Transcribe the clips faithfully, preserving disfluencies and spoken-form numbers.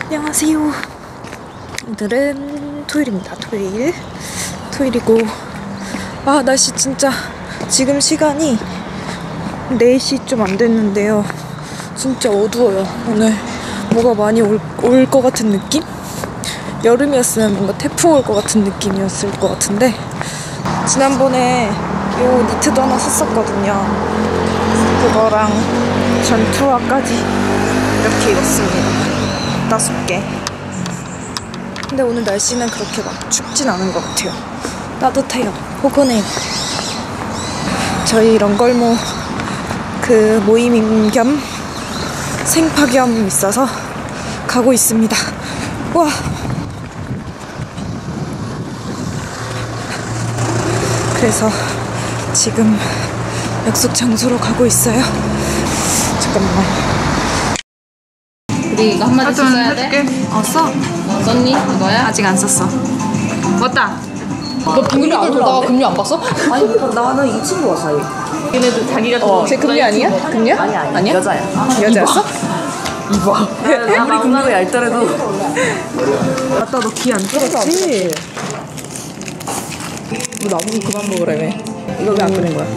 안녕하세요. 오늘은 토요일입니다. 토요일. 토요일이고 아 날씨 진짜 지금 시간이 네 시 좀 안 됐는데요. 진짜 어두워요. 오늘 뭐가 많이 올 올 것 같은 느낌? 여름이었으면 뭔가 태풍 올 것 같은 느낌이었을 것 같은데 지난번에 요 니트도 하나 샀었거든요. 그거랑 전투화까지 이렇게 입었습니다. 다섯 개. 근데 오늘 날씨는 그렇게 막 춥진 않은 것 같아요. 따뜻해요. 포근해요. 저희 런걸모 그 모임 겸 생파 겸 있어서 가고 있습니다. 와. 그래서 지금 약속 장소로 가고 있어요. 잠깐만. 우리 이거 한마디씩 써야 돼? 어, 써. 어, 썼니? 이거야? 아직 안 썼어. 왔다. 너 금리 안 돌다가 금리 안 봤어? 아니 나는 이 친구가 사이. 얘네들 자기가 어, 쟤 금리 아니야? 금리야? 아니 아니 아니야? 여자야. 여자였어? 이봐. 아무리 금리가 얇더라도. 맞다, 너 귀 안 뚫었지? 너 나보고 그만 먹으라며. 이거 왜 안 끓인 거야?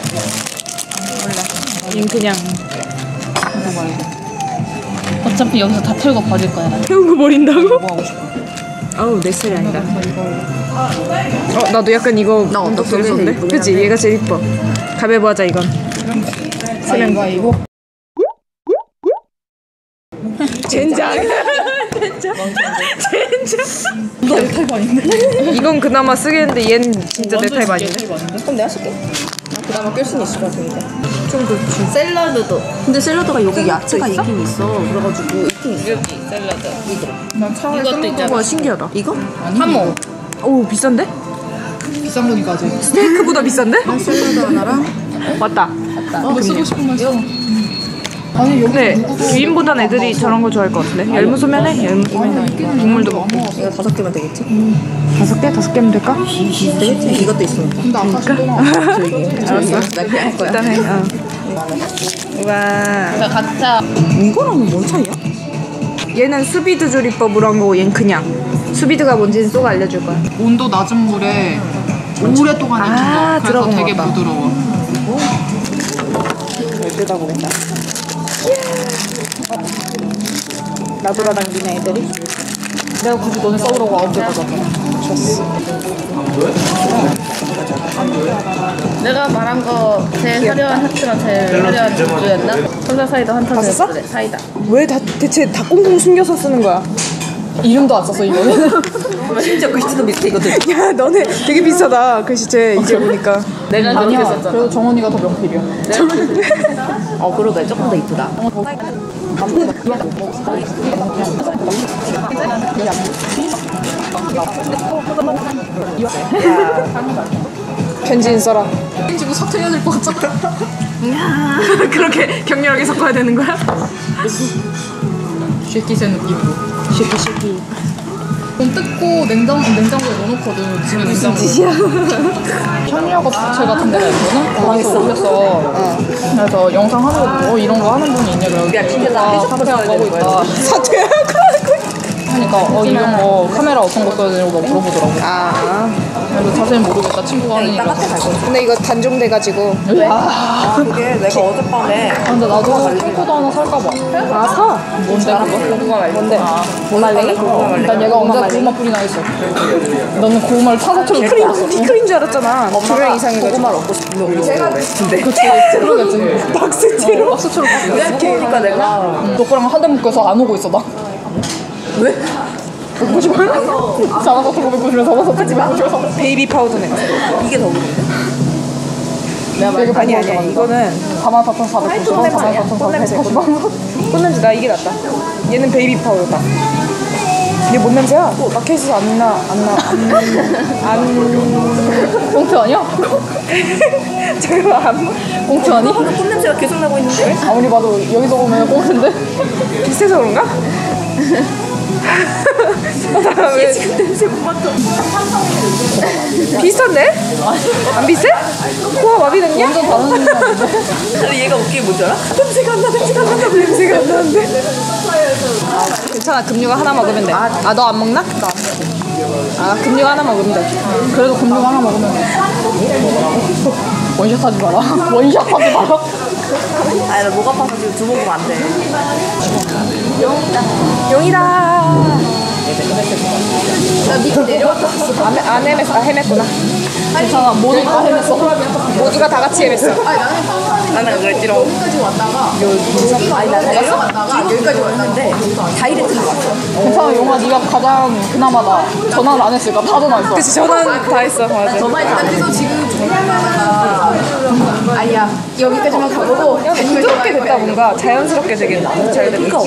인 그냥 어차피 여기서 다 털고 버릴 거야. 태운 거 버린다고? 뭐 하고 싶어? 아우 내 스타일 아니다. 어 나도 약간 이거 나 어떤 게 제일 이쁘긴 그치? 한데. 얘가 제일 이뻐. 가위바위보 하자 이건. 세명 가위고. 젠장. 젠장. 젠장. 이거 내 타입 아닌데? 이건 그나마 쓰겠는데 얘는 진짜 내 타입 아닌데? 그럼 내가 쓸게. 그나마 낄 수는 있을 것 같으니까. 좀 그렇지. 샐러드도. 근데 샐러드가 여기 야채가 있긴 있어. 그래가지고 있긴 있어. 이렇게 샐러드. 난 차라리 이것도 샐러드가 있잖아. 신기하다. 이거? 하모. 오 비싼데? 비싼 거니까 아직. 스테이크보다 비싼데? 샐러드 하나랑 맞다. 뭐 쓰고 싶은 말 써. 아니 여기 근데 주인보단 애들이 저런 거 좋아할 것 같은데? 열무소면에? 열무소면에 국물도 먹고. 이거 다섯 개만 되겠지? 다섯 개? 다섯 개면 될까? 되겠지? 이것도 있으니까. 근데 아까 신동아. 알았어. 나 그냥 할 거야. 일단 해. 어. 우와. 자 각자 이거랑은 뭔 차이야? 얘는 수비드 조리법으로 한 거고 얘는 그냥. 수비드가 뭔지는 쏘가 알려줄 거야. 온도 낮은 물에 오랫동안 익힌 아, 거. 그래서 들어본 되게 것 같다. 부드러워. 잘 뜯어보겠다. 어. 나돌아 당기네 애들이. 내가 굳이 너네 싸우라고 아홉 개 가져왔잖아. 내가 말한 거 제일 화려한 하트가 제일 화려한 주였나? 혼자 사이다 한타 봤었어? 제일 사이다. 왜 다 대체 다 꽁꽁 숨겨서 쓰는 거야? 이름도 안 썼어 이거는. 심지어 글씨도 밑에 이거든. 야 너네 되게 비싸다 글씨체 이제 보니까. 내가 그렇게 아니야. 썼잖아. 그래도 정원이가 더 명필이야. 어 그러네. 조금 더 이쁘다. 편지인 써라. 지금 사퇴해야 될 것 같잖아. 그렇게 격렬하게 섞어야 되는 거야? 쉐키세 느낌으로. 쉐키 쉐키. 그럼 뜯고 냉장, 냉장고에 넣어놓거든. 집에 냉장고에. 짓이야? 현미학업 부채 같은 데가 있거든? 거기서 올렸어. 그래서 영상 하는 어 이런 거 하는 분이 있냐 그래서 야, 진짜 나 해적 사퇴하고 하고 있다. 사퇴하고 하고. 하니까 어 이런 거 카메라 어떤 거 써야 되냐고 막 물어보더라고. 아. 그래서 자세히 모르겠다. 친구가 하니까. 카페 갈 거야. 근데 이거 단종돼가지고. 아 그게 내가 어젯밤에 아, 근데 나도 핑크도 하나 살까 봐. 아 사. 뭔데 그거? 고구마 말고. 뭔데? 뭐 말랭이? 고구마 말랭이. 난 얘가 언제 고구마 뿌리나 했어. 너는 고구마를 타사처럼 피클인 뿌렸어. 피클인 줄 알았잖아. 두 명 이상이가지고. 고구마를 얻고 싶으면 우리 제가 근데 그러겠지. 박스티로. 박스처럼 뿌렸어. 그러니까 내가 너 거랑 한 대 묶여서 안 오고 있어 나. 왜? 보지 마. 사과사토 고백해주면서 사과사토 고백해주면서. 베이비 파우더 냄새. 이게 더 그런데? 내가 말 아니 아니야 이거는 가만 사천 사백구십 원, 가만 사천 사백구십 원. 꽃냄새 나 이게 낫다. 얘는 베이비 파우더다. 얘 뭔 냄새야? 마켓에서 안 나, 안 나, 안, 안. 꽁트 아니야? 잠깐만 안. 꽁트 아니? 꽃냄새가 계속 나고 있는데? 아무리 봐도 여기서 보면 꽁트인데? 비슷해서 그런가? 왜 지금 냄새 못 맡아. 비슷한데? 안 비슷해? 코가 마비됐냐? 완전 다른 느낌인데? 근데 얘가 웃기게 뭔지 알아? 냄새가 안 나, 냄새가 안 난다, 냄새가 안 나는데? 괜찮아. 금류가 하나 먹으면 돼. 아 너 안 먹나? 나 안 먹어. 아 금류 하나 먹으면 돼. 그래도 금융 하나 먹으면 돼. 원샷 하지 마라. 원샷 하지 마라. 아니 나목 아파서 지금 두 번 먹으면 안 돼. 용이다. 나 밑에 내려왔다. 안, 안 헤맸어. 아, 헤맸구나. 괜찮아. 모두가 헤맸어. 모두가 다 같이 헤맸어. 아니 나는 나는 그랬지롱. 여기까지 왔다가 아니 나 내려갔다가 여기까지 왔는데 다이렉트로 왔어. 괜찮아. 용아 네가 가장 그나마다 전화를 안 했으니까 다 전화했어. 그치 전화는 다 했어. 맞아. 정말 나 그래서 지금 정말가 아니야 여기까지만 가보고 야, 부드럽게 됐다 뭔가 자연스럽게 되게 잘 됐다.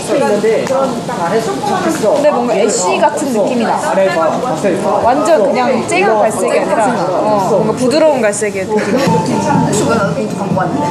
근데 뭔가 애쉬 같은 느낌이 나. 완전 그냥 쨍한 갈색이 아니라 어, 뭔가 부드러운 갈색의 느낌. 수가 나도 봉투 갖고 왔는데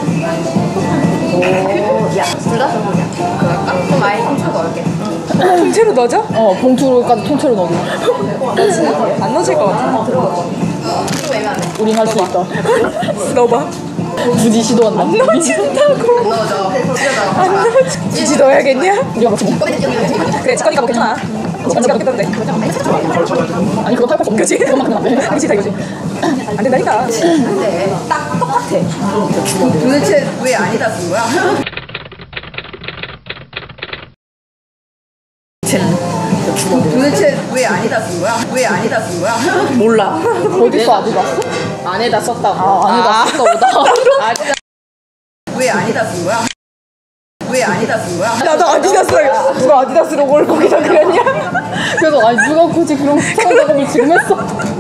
오야 둘 다? 그럴까? 그럼 아예 통째로 넣을게. 통째로 넣어줘? 어 봉투로까지 통째로 넣어. 안 넣어질 것 같아. 좀 애매하네. 우린 할 수 있다. 넣어봐. 굳이 시도한다. 안 넣어져 찢어져 안 넣어줘. 굳이 넣어야겠냐? 우리가 같이 먹. 그래 지꺼니까 먹겠잖아. 지꺼니까 먹겠던데. 아니 그거 팔팔 그치? 그것만큼 안 돼. 그치 다 이거지. 안 된다니까. 근데 딱 똑같아. 도대체 왜 아니다 쓴 거야? 도대체 왜 아니다 쓴 거야? 왜 아니다 쓴 거야? 몰라. 어디서 아디다스? 안에다 썼다고. 아 아니다 썼다 보다. 왜 아니다 쓴 거야? 왜 아니다 쓴 거야? 나도 아디다스. 누가 아디다스 로고를 거기다 그렸냐? 그래서 아니 누가 굳이 그런 수상 작업을 지금 했어?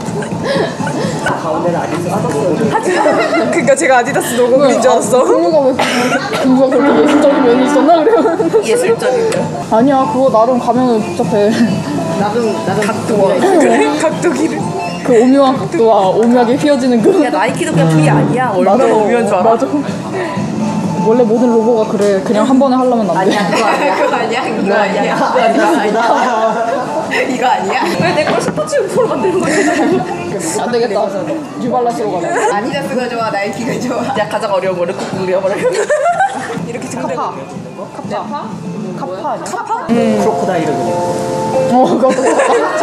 그러니까 제가 아디다스 로고 그린 줄 알았어. 공유가 왜 공유가 그렇게 예술적인 면이 있었나 그래요? 예술적이고요. 아니야 그거 나름 가면은 복잡해. 나도 나도 각도가. 그래? 각도기를. 그 오묘한 각도와 오묘하게 휘어지는 그. 야 나이키도 그냥 그게 아니야. 얼마나 오묘한 줄 알아? 맞아. 원래 모든 로고가 그래. 그냥 한 번에 하려면 안 돼. 그거 아니야? 그거 아니야? 이거 아니야? 그거 아니야? 이거 아니야? 왜 내 걸 스포츠 용품으로 만드는 거야? 안 되겠다. 뉴발란스로 가자. 아디다스가 좋아? 나이키가 좋아? 야 가장 어려운 거를 꾹 눌려버려. 이렇게 지금 카파. 카파. 카파 아니야? 카파? 크로코다일을 그려. 어 그것도 카파.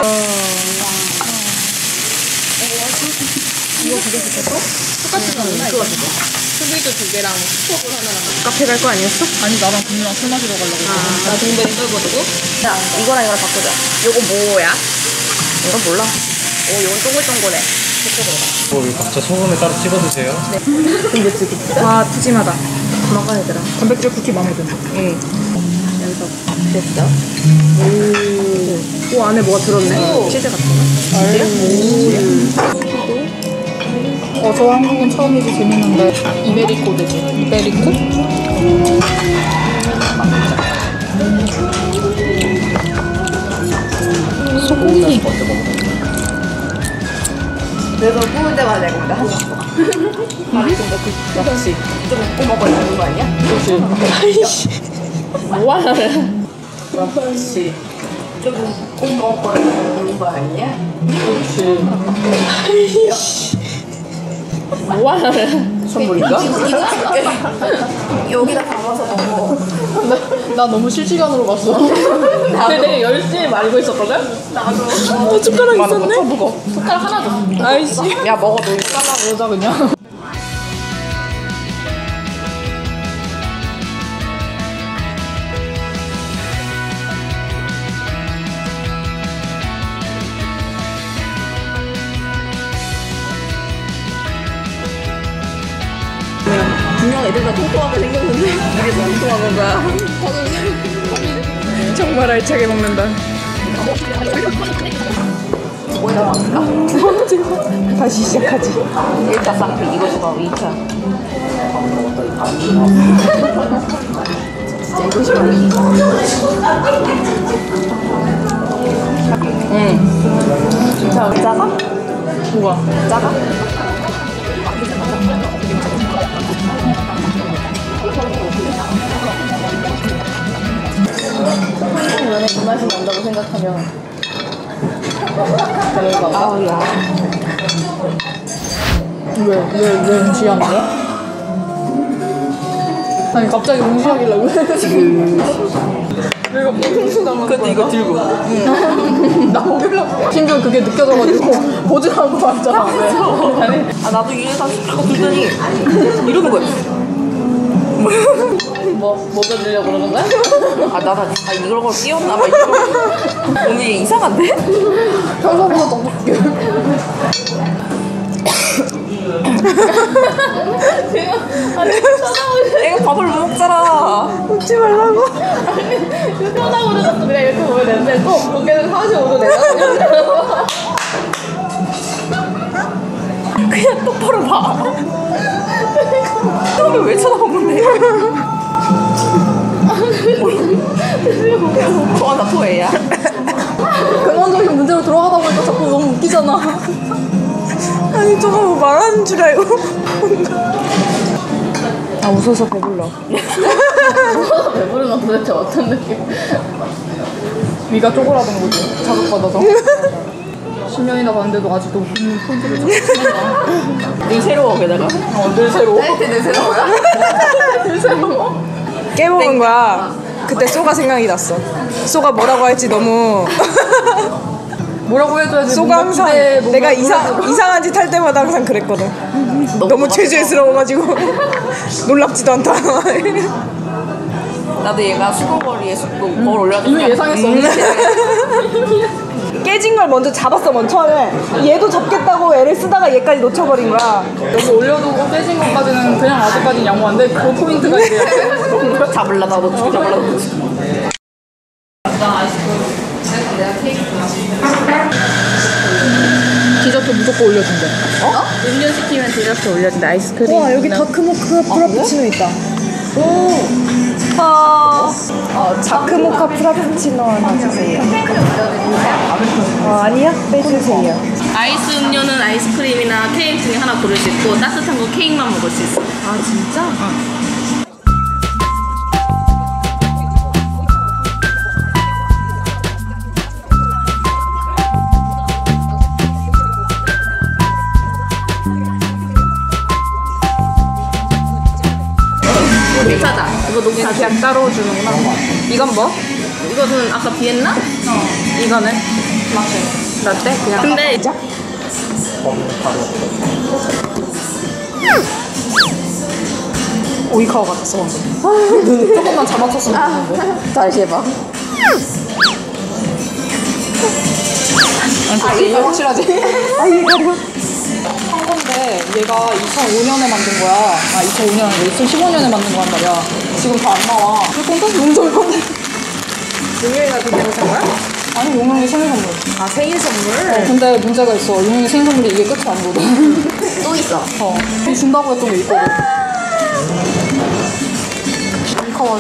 카페 갈 거 아니었어? 아니 나랑 금이랑 술 마시러 가려고. 나 동백이 떨고 두고. 자 이거랑 이거랑 바꾸자. 요거 뭐야? 이건 몰라. 오 요건 동글동글해. 뭐 각자 소금에 따로 찍어 드세요. 와 푸짐하다. 먹어 얘들아. 단백질 쿠키 마음에 든다. 응. 여기서 됐어. 오 안에 뭐가 들었네. 치즈 같은 거. 어, 저 한국은 처음이지 재밌는데. 이베리코 되지. 이베리코? 소고기. 그래서 구울 때마다 이거 하셨어. 역시 좀 꼬먹어야 되는 거 아니야? 그렇지. 아이씨. 뭐하냐. 그렇지. 좀 꼬먹어야 되는 거 아니야? 그렇지. 뭐하냐. 선물인가? 여기다 담아서 먹어. 나, 나 너무 실시간으로 봤어. 근데 되게 열심히 말고 있었거든? 어 숟가락 있었네. 무거. 숟가락 하나 줘. 아이씨. 야 먹어 너. 숟가락 넣자 그냥. 분명 애들 다 통통하게 생겼는데 이게 더 통통한 건가? 정말 알차게 먹는다. 뭐야 나왔을까? 다시 시작하지. 일 차 쌍피 이거 좋아. 이 차. 진짜 이거 싫어. 응. 진짜 작아? 뭐가? 작아? 면에 그 맛이 난다고 생각하면 대박. 아우야. 왜, 왜, 왜 응시하는 거야? 아니 갑자기 응시하길래 왜? 지금 왜 근데 이거 들고. 나 보길래 심지어 그게 느껴져가지고 보증하고 왔잖아. 왜? 아 나도 이래서 하고 들더니 이러는 거야. 뭐, 뭐가 들려고 그러는 거야? 아 나도 아 이런 걸 끼웠나 봐. 이거 몸이 이상한데? 평소보다 더 웃겨. 내가 밥을 못 먹잖아. 웃지 말라고. 편하고 그래서 그냥 이렇게 보면 되는데 또 고개를 사십오 도 내가 그냥 똑바로 봐. 처음에 왜 쳐다보는데? 토하다 토해야. 근원적인 문제로 들어가다 보니까 자꾸 너무 웃기잖아. 아니 저거 뭐 말하는 줄 알고. 아 웃어서 배불러. 배부른 건 도대체 어떤 느낌? 위가 쪼그라든 거지. 자극받아서. 십 년이나 봤는데도 아직도 웃는 포인트를 잡고 있어. 늘 새로워 게다가. 어, 늘 새로워. 늘 새로워야? 늘 새로워. 깨먹은 거야. 그때 쏘가 생각이 났어. 쏘가 뭐라고 할지 너무. 뭐라고 해줘야지. 쏘가 뭔가 항상 기대에 뭔가 내가 이상 이상한 짓 할 때마다 항상 그랬거든. 너무 죄죄스러워가지고 놀랍지도 않다. 나도 얘가 수건거리에 숲고 뭘 올려도 이미 예상했어. 깨진 걸 먼저 잡았어 먼저 처음에. 얘도 잡겠다고 애를 쓰다가 얘까지 놓쳐버린 거야. 여기 올려두고 깨진 것까지는 그냥 아직까지는 양호한데 그 포인트가 이제 잡을라 나도 죽 잡을라 나도 죽. 디저트 무조건 올려준대. 어? 음료 시키면 디저트 올려준다. 아이스크림. 와 여기 다크모카 프라푸치노 있다. 오. 아. 어, 다크모카 프라푸치노 하나 주세요. 어, 아니야? 빼주세요. 아이스 음료는 아이스크림이나 케이크 중에 하나 고를 수 있고 따뜻한 거 케이크만 먹을 수 있어. 아 진짜? 응. 비싸다. 이거 너무 다 그냥 따로 주는구나. 이건 뭐? 이거는 아까 비했나? 이거는? 라떼? 그냥. 근데 오이카와 같았어 방금. 조금만 잡아쳤으면 좋겠는데. 다시 해봐. 아니 이게 확실하지? 아 이거 한 건데 얘가 이천오 년에 만든 거야. 아 이천오 년 아니고 이천십오 년에 만든 거란 말이야. 지금 다 안 나와. 그 건데? 너무 좋을 건데. 용영이가 그 내고 산 거야? 아니 용영이 생일 선물. 아 생일 선물? 어, 근데 문제가 있어. 용영이 생일 선물이 이게 끝이 아니거든. 또 있어. 어. 준다고 했던 게 있거든. 오이카와.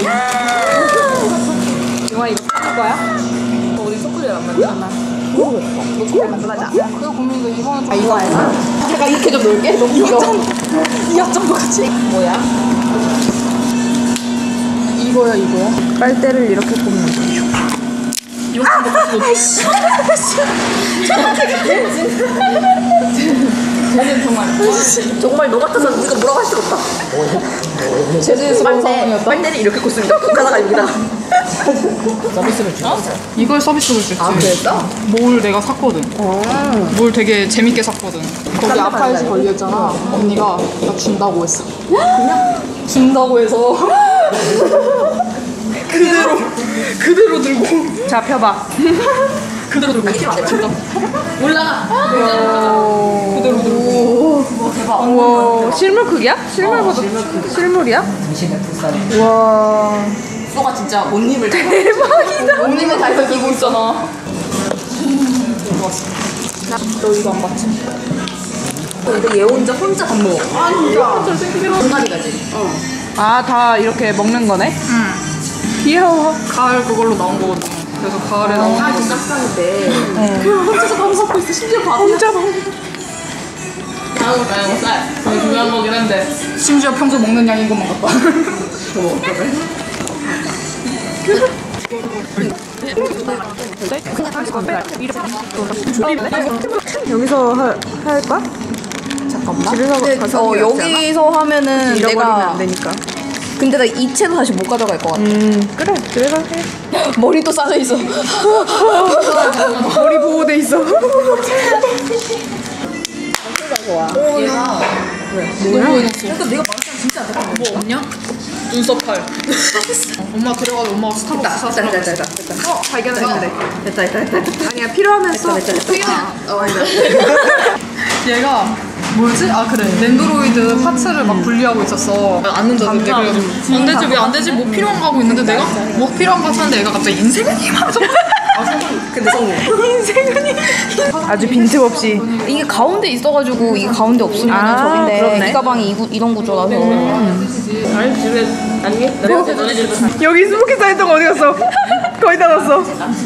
용아 이거 살 거야? 우리 초콜릿 안 만들었나? 맞아. 그거 고민인데 이번엔 좀. 이거 알아? 잠깐 이렇게 좀 놀게. 너무 귀여워. 이어점 같이. 뭐야? 이거야 이거야? 빨대를 이렇게 꼽는 거죠. 쟤는 정말 정말 너 같아서 네가 뭐라고 할 수가 없다. 재즈스러운 상황이었다. 빨대를 이렇게 꽂습니다. 가다가 여기다. 서비스를 줬어? 이걸 서비스로 줬지. 아 그랬어? 뭘 내가 샀거든. 뭘 되게 재밌게 샀거든. 거기 아파이즈 걸려있잖아. 언니가 나 준다고 했어. 그냥? 준다고 해서 그대로 그대로 들고 자 펴봐. 그대로 들고 진짜 올라가. 그대로 들고. 우와 실물 크기야? 실물보다 실물이야? 와 소가 진짜 못 입을 대박이다. 언니는 다 이거 들고 있잖아. 좋았어. 너 이거 안 봤지? 근데 얘 혼자 혼자 밥 먹어. 아 진짜. 중간이 가지. 어. 아 다 이렇게 먹는 거네? 응. 귀여워. 가을 그걸로 나온 거거든. 그래서 가을에 나온 아 거. 진짜 깜깜한데. 혼자서 밥 먹고 있어. 심지어 밥. 혼자 먹. 다음 다음 쌀. 되게 중요한 거긴 한데. 심지어 평소 먹는 양인 것만 같다. 여기서 하, 할까? 잠깐만. 집에서 가서 어 하는 게 낫지 여기서 하면은 잃어버리면 내가 안 되니까. 근데 나 이 채도 다시 못 가져갈 것 같아. 음 그래 집에서 해. 머리도 싸져 있어. 머리 보호돼 있어. 얘가 너무 해놨어. 그러니까 내가 말했잖아 진짜 안 돼. 뭐 없냐? 눈썹 팔. 엄마 데려가서 엄마가 스타벅스 사서. 됐다 됐다 됐다 됐다. 어 발견했는데. 됐다 됐다 됐다. 아니야 필요하면 써. 됐다 됐다. 어, 아니다. 얘가 뭐지? 아 그래 랜드로이드 파츠를 막 분리하고 있었어. 안 된다는데 그래가지고 안 되지 왜 안 되지 뭐 필요한 거 하고 있는데 내가 뭐 필요한 거 하는데 얘가 갑자기 인생은이 하면서 근데 성우. 아주 빈틈없이. 이게 가운데 있어가지고 이게 가운데 없으면 아, 저긴데 그렇네. 이 가방이 이 구, 이런 구조라서. 여기 스모키 쌓였던 거 어디 갔어? 거의 다 넣었어.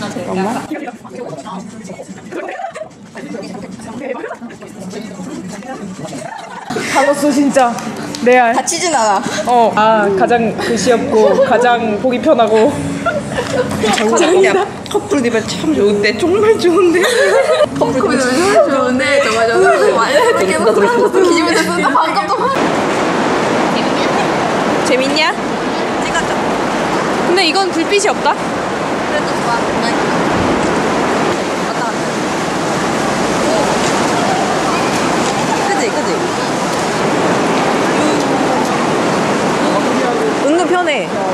다 넣었어 진짜. 레알. 다치진 않아. 어. 아 가장 글씨 없고 가장 보기 편하고. 야 커플 디벨 참 좋은데 정말 좋은데. 커플 디벨 참 좋은데 정말 좋은데. 많이 되게 기분이 좋은데 반갑도. 재밌냐? 찍었죠. 근데 이건 불빛이 없다. 그래도 좋아. 왔다 갔다. 그지 그지. 은근 편해.